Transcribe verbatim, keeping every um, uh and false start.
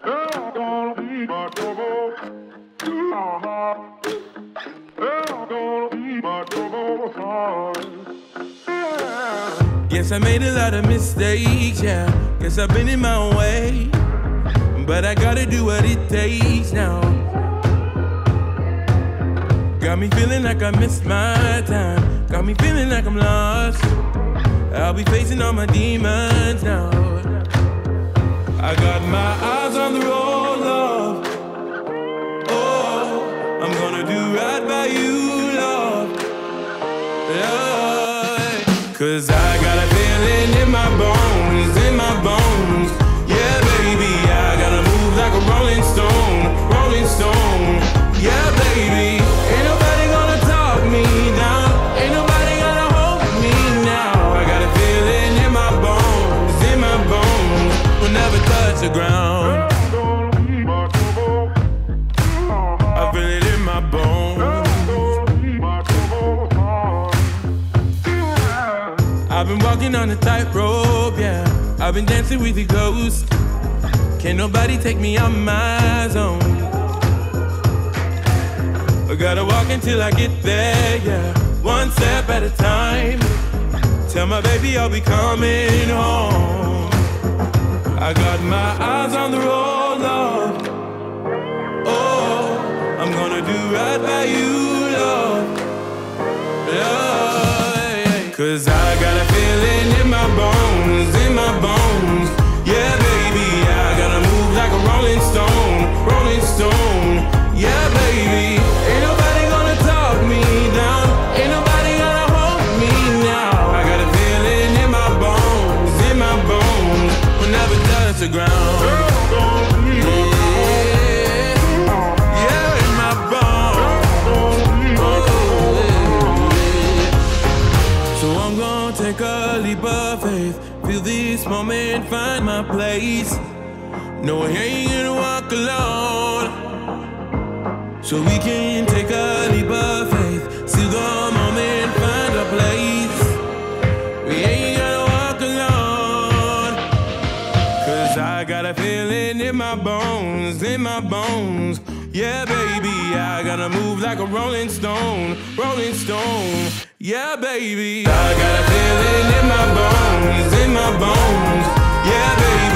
Guess I made a lot of mistakes, yeah. Guess I've been in my own way, but I gotta do what it takes now. Got me feeling like I missed my time. Got me feeling like I'm lost. I'll be facing all my demons now. I got my eyes on the road, love. Oh, I'm gonna do right by you, love. Love. Cause I got a feeling in my bones, in my bones. Yeah, baby, I gotta move like a rolling stone, rolling stone. Yeah, baby, ain't nobody gonna talk me down. Ain't nobody gonna hold me now. I got a feeling in my bones, in my bones. We'll never touch the ground. I feel it in my bones. I've been walking on a tightrope, yeah. I've been dancing with the ghosts. Can't nobody take me out my zone. I gotta walk until I get there, yeah. One step at a time. Tell my baby I'll be coming home. I got my eyes on the road, love. Oh, I'm gonna do right by you, love. Love. Cause I got a feeling in my bones, in my bones. Yeah, baby, I gotta move like a rolling stone, rolling stone. Yeah, baby, ain't nobody gonna talk me down. Ain't nobody gonna hold me now. I got a feeling in my bones, in my bones. We'll never touch the ground. Yeah, yeah, in my bones. Oh, yeah. So I'm gonna take a leap of faith. Feel this moment, find my place. No, I ain't gonna walk alone. So we can take a leap of faith. See the moment, find a place. We ain't gonna walk alone. Cause I got a feeling in my bones, in my bones. Yeah, baby, I gotta move like a rolling stone, rolling stone. Yeah, baby, I got a feeling in my bones, in my bones. Yeah, baby.